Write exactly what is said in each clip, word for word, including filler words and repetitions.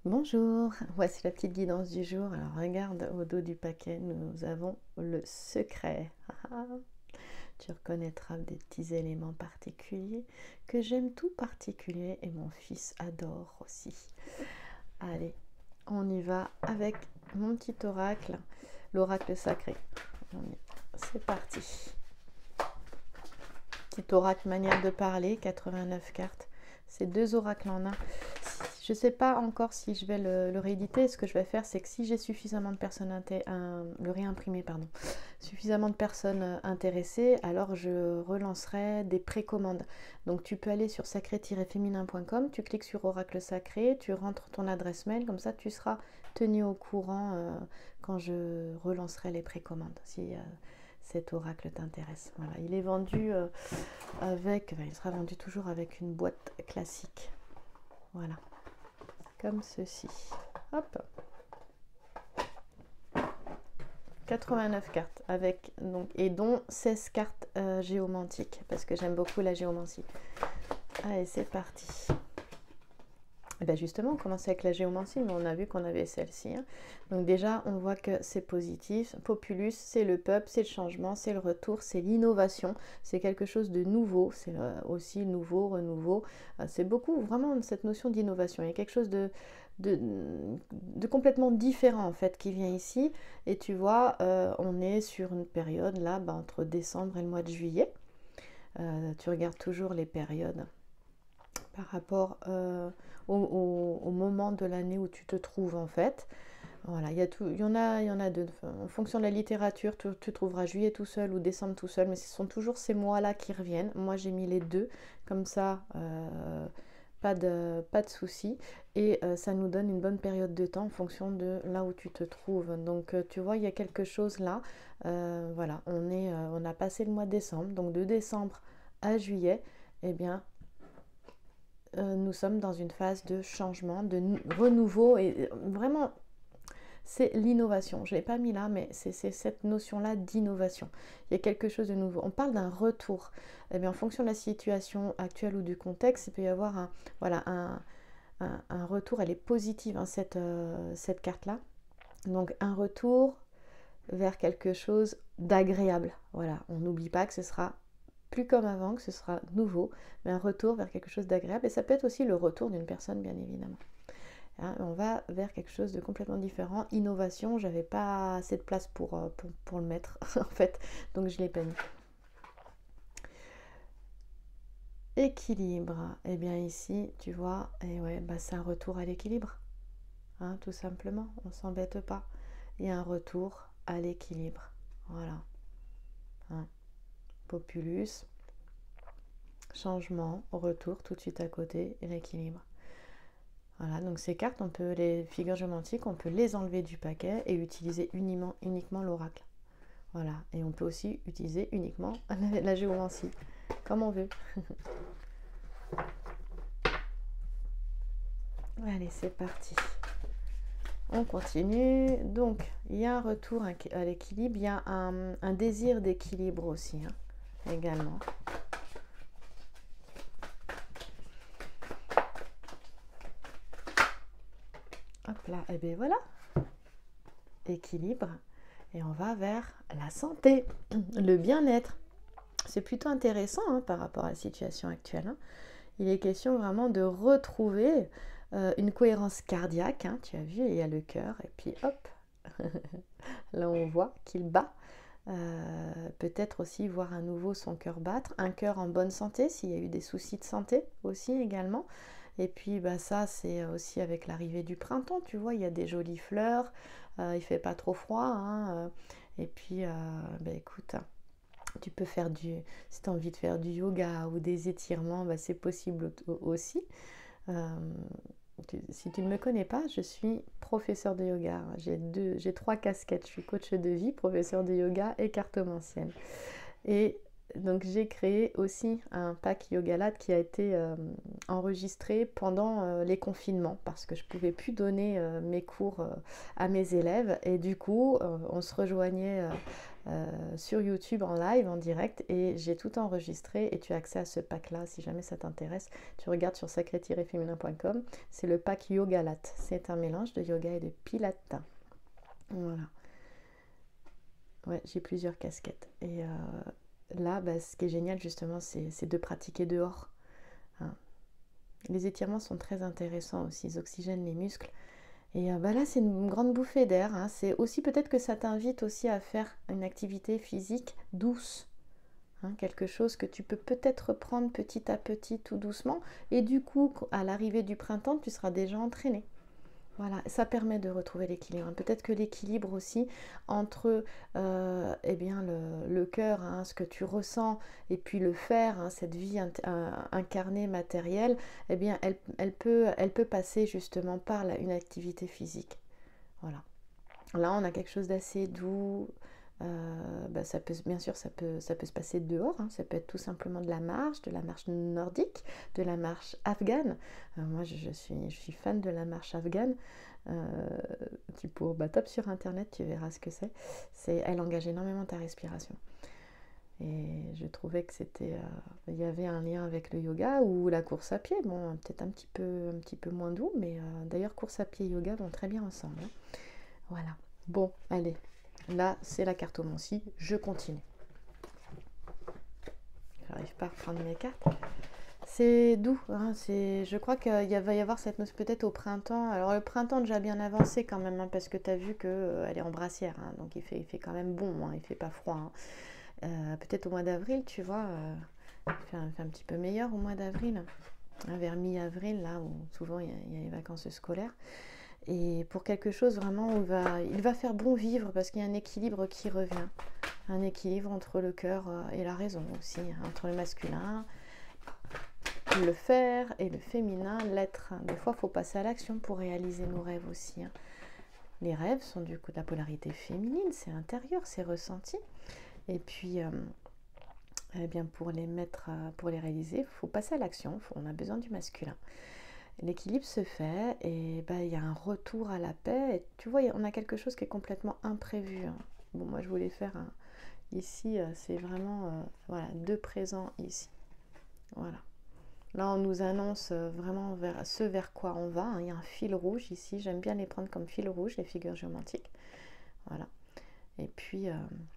Bonjour, voici la petite guidance du jour. Alors regarde au dos du paquet, nous avons le secret. Tu reconnaîtras des petits éléments particuliers que j'aime tout particulier et mon fils adore aussi. Allez, on y va avec mon petit oracle, l'oracle sacré. C'est parti. Petit oracle manière de parler, quatre-vingt-neuf cartes. C'est deux oracles en un. Je ne sais pas encore si je vais le, le rééditer. Ce que je vais faire, c'est que si j'ai suffisamment de personnes un, le réimprimer, pardon, suffisamment de personnes intéressées, alors je relancerai des précommandes. Donc tu peux aller sur sacré tiret féminin point com, tu cliques sur oracle sacré, tu rentres ton adresse mail, comme ça tu seras tenu au courant euh, quand je relancerai les précommandes. Si euh, cet oracle t'intéresse. Voilà, il est vendu euh, avec, ben, il sera vendu toujours avec une boîte classique. Voilà. Comme ceci. Hop. quatre-vingt-neuf cartes avec donc et dont seize cartes euh, géomantiques parce que j'aime beaucoup la géomancie. Allez, c'est parti. Et bien justement, on commence avec la géomancie, mais on a vu qu'on avait celle-ci. Hein. Donc déjà, on voit que c'est positif. Populus, c'est le peuple, c'est le changement, c'est le retour, c'est l'innovation. C'est quelque chose de nouveau. C'est euh, aussi nouveau, renouveau. Euh, c'est beaucoup, vraiment, cette notion d'innovation. Il y a quelque chose de, de, de complètement différent, en fait, qui vient ici. Et tu vois, euh, on est sur une période, là, bah, entre décembre et le mois de juillet. Euh, tu regardes toujours les périodes par rapport euh, au, au, au moment de l'année où tu te trouves en fait. Voilà, il y, a tout, il y en a, il y en a deux. En fonction de la littérature, tu, tu trouveras juillet tout seul ou décembre tout seul, mais ce sont toujours ces mois-là qui reviennent. Moi, j'ai mis les deux, comme ça, euh, pas de, pas de souci. Et euh, ça nous donne une bonne période de temps en fonction de là où tu te trouves. Donc, euh, tu vois, il y a quelque chose là. Euh, voilà, on, est, euh, on a passé le mois de décembre. Donc, de décembre à juillet, eh bien, Euh, nous sommes dans une phase de changement, de renouveau et vraiment c'est l'innovation. Je ne l'ai pas mis là, mais c'est cette notion-là d'innovation. Il y a quelque chose de nouveau. On parle d'un retour. Eh bien, en fonction de la situation actuelle ou du contexte, il peut y avoir un, voilà, un, un, un retour. Elle est positive, hein, cette, euh, cette carte-là. Donc, un retour vers quelque chose d'agréable. Voilà, on n'oublie pas que ce sera plus comme avant, que ce sera nouveau, mais un retour vers quelque chose d'agréable. Et ça peut être aussi le retour d'une personne, bien évidemment. Hein, on va vers quelque chose de complètement différent. Innovation, j'avais pas assez de place pour, pour, pour le mettre, en fait, donc je l'ai pas mis. Équilibre, et eh bien ici, tu vois, et ouais, bah c'est un retour à l'équilibre, hein, tout simplement, on s'embête pas. Il y a un retour à l'équilibre, voilà. Hein. Populus, changement, retour, tout de suite à côté, et l'équilibre. Voilà, donc ces cartes, on peut les figures géomantiques, on peut les enlever du paquet et utiliser uniquement, uniquement l'oracle. Voilà, et on peut aussi utiliser uniquement la géomancie, comme on veut. Allez, c'est parti. On continue. Donc, il y a un retour à l'équilibre, il y a un, un désir d'équilibre aussi, hein, également. Hop là, et bien voilà. Équilibre. Et on va vers la santé, le bien-être. C'est plutôt intéressant hein, par rapport à la situation actuelle. Hein. Il est question vraiment de retrouver euh, une cohérence cardiaque. Hein, tu as vu, il y a le cœur. Et puis hop, là on voit qu'il bat. Euh, peut-être aussi voir à nouveau son cœur battre. Un cœur en bonne santé, s'il y a eu des soucis de santé aussi également. Et puis bah, ça, c'est aussi avec l'arrivée du printemps. Tu vois, il y a des jolies fleurs. Euh, il fait pas trop froid. Hein, et puis, euh, bah, écoute... Tu peux faire du, si tu as envie de faire du yoga ou des étirements, bah c'est possible aussi. Euh, tu, si tu ne me connais pas, je suis professeur de yoga. J'ai deux, j'ai trois casquettes. Je suis coach de vie, professeur de yoga et cartomancienne. Et donc j'ai créé aussi un pack Yogalat qui a été euh, enregistré pendant euh, les confinements parce que je ne pouvais plus donner euh, mes cours euh, à mes élèves et du coup euh, on se rejoignait euh, euh, sur YouTube en live, en direct et j'ai tout enregistré et tu as accès à ce pack là si jamais ça t'intéresse. Tu regardes sur sacré tiret féminin point com, c'est le pack Yogalat, c'est un mélange de yoga et de pilates. Voilà. Ouais, j'ai plusieurs casquettes et euh, là, bah, ce qui est génial justement, c'est de pratiquer dehors. Hein. Les étirements sont très intéressants aussi, ils oxygènent les muscles. Et euh, bah, là, c'est une grande bouffée d'air. Hein. C'est aussi peut-être que ça t'invite aussi à faire une activité physique douce. Hein, quelque chose que tu peux peut-être reprendre petit à petit, tout doucement. Et du coup, à l'arrivée du printemps, tu seras déjà entraîné. Voilà, ça permet de retrouver l'équilibre. Peut-être que l'équilibre aussi entre euh, eh bien, le, le cœur, hein, ce que tu ressens, et puis le faire, hein, cette vie incarnée, matérielle, eh bien, elle, elle, peut, elle peut passer justement par la, une activité physique. Voilà. Là, on a quelque chose d'assez doux. Euh, bah, ça peut, bien sûr, ça peut, ça peut se passer dehors. Hein. Ça peut être tout simplement de la marche, de la marche nordique, de la marche afghane. Euh, moi, je, je, suis, je suis fan de la marche afghane. Euh, tu peux, bah, tape sur internet, tu verras ce que c'est. C'est, elle engage énormément ta respiration. Et je trouvais que c'était, euh, il y avait un lien avec le yoga ou la course à pied. Bon, peut-être un petit peu, un petit peu moins doux, mais euh, d'ailleurs, course à pied et yoga vont très bien ensemble. Hein. Voilà. Bon, allez. Là, c'est la cartomancie. Je continue. J'arrive pas à reprendre mes cartes. C'est doux. Hein, je crois qu'il va y avoir cette notion peut-être au printemps. Alors, le printemps déjà bien avancé quand même, hein, parce que tu as vu qu'elle euh, est en brassière. Hein, donc, il fait, il fait quand même bon. Hein, il fait pas froid. Hein. Euh, peut-être au mois d'avril, tu vois. Euh, il, fait un, il fait un petit peu meilleur au mois d'avril. Hein, vers mi-avril, là où souvent il y, a, il y a les vacances scolaires. Et pour quelque chose vraiment où il va, il va faire bon vivre parce qu'il y a un équilibre qui revient. Un équilibre entre le cœur et la raison aussi, entre le masculin, le faire et le féminin, l'être. Des fois, il faut passer à l'action pour réaliser nos rêves aussi. Les rêves sont du coup de la polarité féminine, c'est intérieur, c'est ressenti. Et puis, euh, eh bien, pour les mettre, pour les réaliser, il faut passer à l'action, on a besoin du masculin. L'équilibre se fait et bah, il y a un retour à la paix. Et tu vois, on a quelque chose qui est complètement imprévu. Hein. Bon, moi, je voulais faire un... Ici, c'est vraiment euh, voilà, deux présents ici. Voilà. Là, on nous annonce vraiment vers, ce vers quoi on va. Hein. Il y a un fil rouge ici. J'aime bien les prendre comme fil rouge, les figures géométriques. Voilà. Et puis, euh,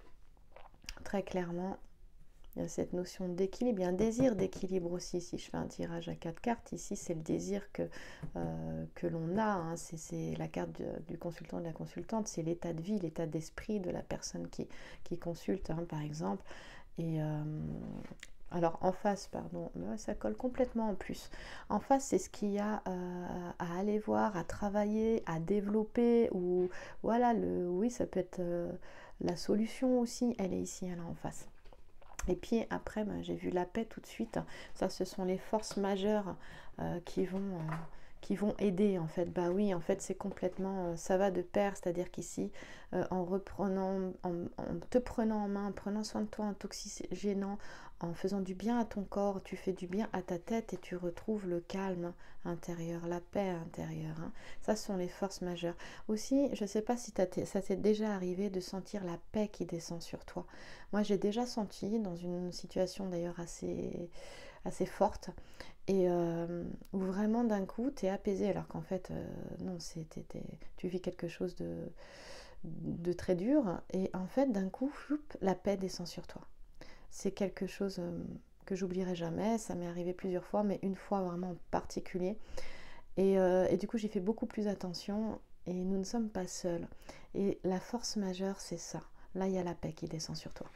très clairement, il y a cette notion d'équilibre, il y a un désir d'équilibre aussi. Si je fais un tirage à quatre cartes, ici c'est le désir que, euh, que l'on a, hein. C'est la carte du, du consultant, de la consultante, c'est l'état de vie, l'état d'esprit de la personne qui, qui consulte, hein, par exemple. Et euh, alors en face, pardon, ça colle complètement en plus. En face, c'est ce qu'il y a euh, à aller voir, à travailler, à développer, ou voilà, le, oui, ça peut être euh, la solution aussi, elle est ici, elle est en face. Et puis après, ben, j'ai vu la paix tout de suite. Ça, ce sont les forces majeures euh, qui, vont, euh, qui vont aider en fait. Bah oui, en fait, c'est complètement, euh, ça va de pair. C'est-à-dire qu'ici, euh, en reprenant, en, en te prenant en main, en prenant soin de toi, en t'oxygénant, en faisant du bien à ton corps, tu fais du bien à ta tête et tu retrouves le calme intérieur, la paix intérieure. Hein. Ça, ce sont les forces majeures. Aussi, je ne sais pas si ça t'est déjà arrivé de sentir la paix qui descend sur toi. Moi, j'ai déjà senti, dans une situation d'ailleurs assez, assez forte, et euh, où vraiment d'un coup, tu es apaisé, alors qu'en fait, euh, non, c'est, t'es, t'es, tu vis quelque chose de, de très dur, et en fait, d'un coup, floup, la paix descend sur toi. C'est quelque chose euh, que j'oublierai jamais, ça m'est arrivé plusieurs fois, mais une fois vraiment en particulier. Et, euh, et du coup, j'ai fait beaucoup plus attention, et nous ne sommes pas seuls. Et la force majeure, c'est ça. Là, il y a la paix qui descend sur toi.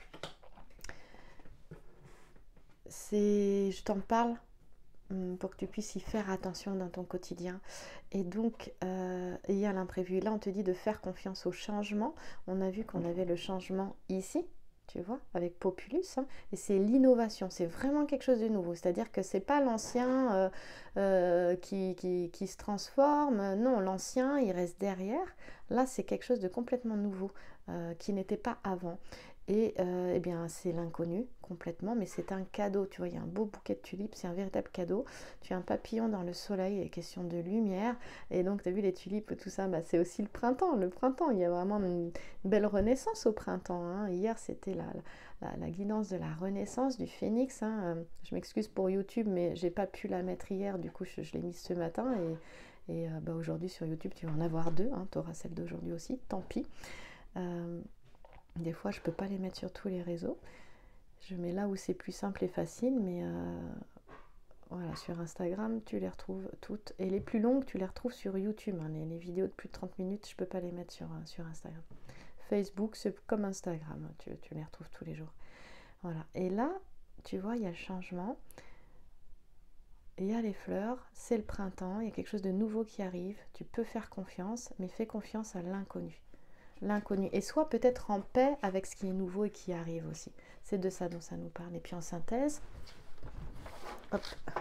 C'est, je t'en parle pour que tu puisses y faire attention dans ton quotidien. Et donc, euh, il y a l'imprévu. Là, on te dit de faire confiance au changement. On a vu qu'on avait le changement ici, tu vois, avec Populus. Hein, et c'est l'innovation. C'est vraiment quelque chose de nouveau. C'est-à-dire que c'est pas l'ancien euh, euh, qui, qui, qui se transforme. Non, l'ancien, il reste derrière. Là, c'est quelque chose de complètement nouveau euh, qui n'était pas avant. Et euh, eh bien, c'est l'inconnu complètement, mais c'est un cadeau. Tu vois, il y a un beau bouquet de tulipes, c'est un véritable cadeau. Tu as un papillon dans le soleil, il est question de lumière. Et donc, tu as vu les tulipes, tout ça, bah, c'est aussi le printemps. Le printemps, il y a vraiment une, une belle renaissance au printemps. Hein. Hier, c'était la, la, la guidance de la renaissance du phénix. Hein. Euh, je m'excuse pour YouTube, mais j'ai pas pu la mettre hier. Du coup, je, je l'ai mise ce matin. Et, et euh, bah, aujourd'hui, sur YouTube, tu vas en avoir deux. Hein. Tu auras celle d'aujourd'hui aussi, tant pis. Euh, Des fois, je ne peux pas les mettre sur tous les réseaux. Je mets là où c'est plus simple et facile, mais euh, voilà, sur Instagram, tu les retrouves toutes. Et les plus longues, tu les retrouves sur YouTube. Hein. Les, les vidéos de plus de trente minutes, je ne peux pas les mettre sur, sur Instagram. Facebook, c'est comme Instagram, tu, tu les retrouves tous les jours. Voilà. Et là, tu vois, il y a le changement. Il y a les fleurs, c'est le printemps, il y a quelque chose de nouveau qui arrive. Tu peux faire confiance, mais fais confiance à l'inconnu. L'inconnu, et soit peut-être en paix avec ce qui est nouveau et qui arrive aussi. C'est de ça dont ça nous parle. Et puis en synthèse, hop,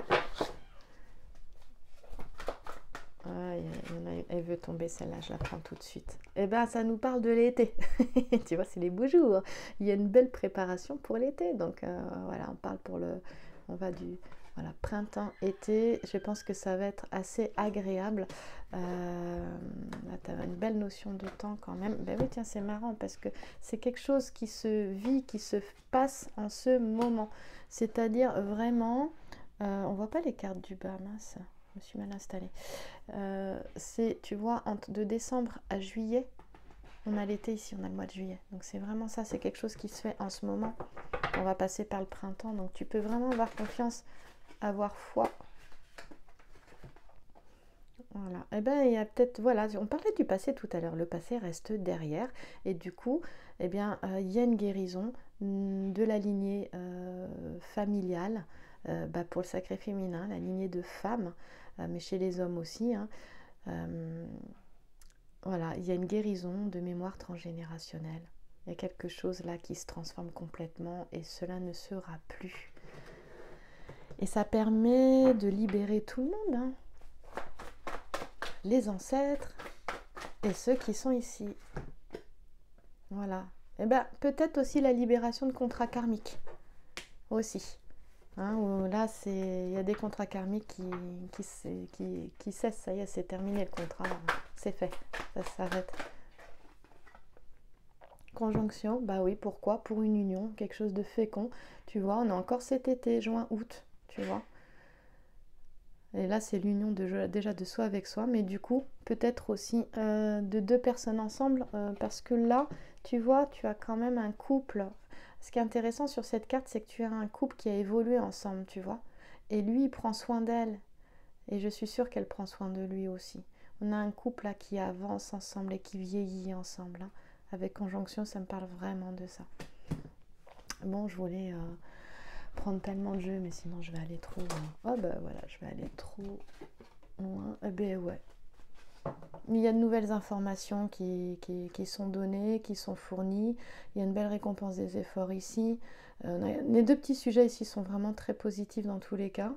ah, elle veut tomber celle-là, je la prends tout de suite. Et bien ça nous parle de l'été. Tu vois, c'est les beaux jours. Il y a une belle préparation pour l'été. Donc euh, voilà, on parle pour le, on va du voilà, printemps, été. Je pense que ça va être assez agréable. Euh, là, tu as une belle notion de temps quand même. Ben oui, tiens, c'est marrant parce que c'est quelque chose qui se vit, qui se passe en ce moment. C'est-à-dire vraiment, euh, on voit pas les cartes du bas, mince, je me suis mal installée. Euh, c'est, tu vois, entre, de décembre à juillet, on a l'été ici, on a le mois de juillet. Donc c'est vraiment ça, c'est quelque chose qui se fait en ce moment. On va passer par le printemps, donc tu peux vraiment avoir confiance, avoir foi. Voilà. Et eh ben il y a peut-être, voilà, on parlait du passé tout à l'heure. Le passé reste derrière, et du coup, eh bien, euh, il y a une guérison de la lignée euh, familiale, euh, bah, pour le sacré féminin, la lignée de femmes, euh, mais chez les hommes aussi. Hein. Euh, voilà, il y a une guérison de mémoire transgénérationnelle. Il y a quelque chose là qui se transforme complètement, et cela ne sera plus. Et ça permet de libérer tout le monde. Hein. Les ancêtres et ceux qui sont ici. Voilà. Et bien, peut-être aussi la libération de contrats karmiques. Aussi. Hein, où là, il y a des contrats karmiques qui, qui, qui, qui cessent. Ça y est, c'est terminé le contrat. C'est fait. Ça s'arrête. Conjonction, bah oui, pourquoi? Pour une union, quelque chose de fécond. Tu vois, on a encore cet été, juin, août. Tu vois. Et là, c'est l'union de, déjà de soi avec soi, mais du coup, peut-être aussi euh, de deux personnes ensemble, euh, parce que là, tu vois, tu as quand même un couple. Ce qui est intéressant sur cette carte, c'est que tu as un couple qui a évolué ensemble, tu vois. Et lui, il prend soin d'elle. Et je suis sûre qu'elle prend soin de lui aussi. On a un couple là qui avance ensemble et qui vieillit ensemble. Hein. Avec conjonction, ça me parle vraiment de ça. Bon, je voulais... Euh, prendre tellement de jeux, mais sinon je vais aller trop loin. Oh bah voilà, je vais aller trop loin. Eh ben ouais. Mais il y a de nouvelles informations qui, qui, qui sont données, qui sont fournies. Il y a une belle récompense des efforts ici. Euh, les deux petits sujets ici sont vraiment très positifs dans tous les cas.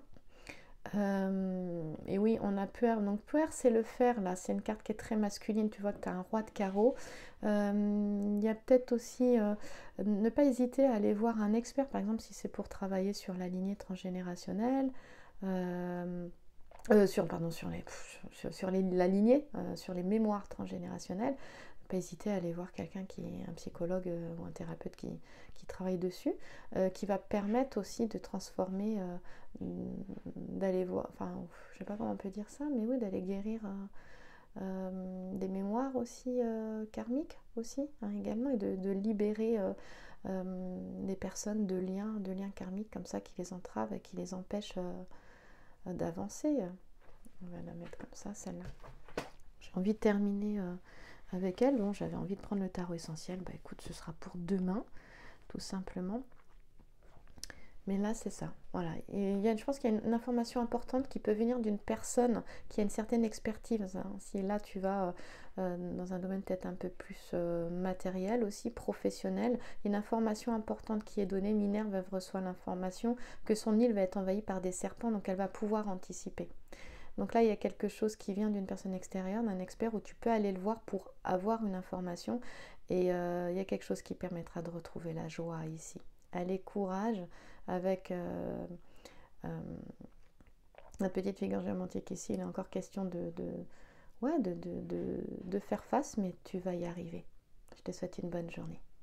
Euh, et oui, on a Puer. Donc Puer, c'est le fer là. C'est une carte qui est très masculine. Tu vois que tu as un roi de carreau. Euh, il y a peut-être aussi euh, ne pas hésiter à aller voir un expert, par exemple si c'est pour travailler sur la lignée transgénérationnelle. Euh, euh, sur, pardon, sur, les, sur, sur les, la lignée, euh, sur les mémoires transgénérationnelles. Ne pas hésiter à aller voir quelqu'un qui est un psychologue euh, ou un thérapeute qui, qui travaille dessus, euh, qui va permettre aussi de transformer, euh, d'aller voir, enfin, je sais pas comment on peut dire ça, mais oui, d'aller guérir euh, euh, des mémoires aussi euh, karmiques aussi, hein, également, et de, de libérer euh, euh, des personnes de liens, de liens karmiques comme ça qui les entravent et qui les empêchent euh, d'avancer. On va la mettre comme ça, celle-là. J'ai envie de terminer euh, avec elle. Bon, j'avais envie de prendre le tarot essentiel. Bah écoute, ce sera pour demain, tout simplement. Mais là, c'est ça. Voilà. Et il y a, je pense qu'il y a une, une information importante qui peut venir d'une personne qui a une certaine expertise. Hein. Si là, tu vas euh, dans un domaine peut-être un peu plus euh, matériel aussi, professionnel, une information importante qui est donnée. Minerve reçoit l'information que son île va être envahie par des serpents, donc elle va pouvoir anticiper. Donc là, il y a quelque chose qui vient d'une personne extérieure, d'un expert, où tu peux aller le voir pour avoir une information. Et euh, il y a quelque chose qui permettra de retrouver la joie ici. Allez, courage avec euh, euh, notre petite figure géomantique ici. Il est encore question de, de, ouais, de, de, de, de faire face, mais tu vas y arriver. Je te souhaite une bonne journée.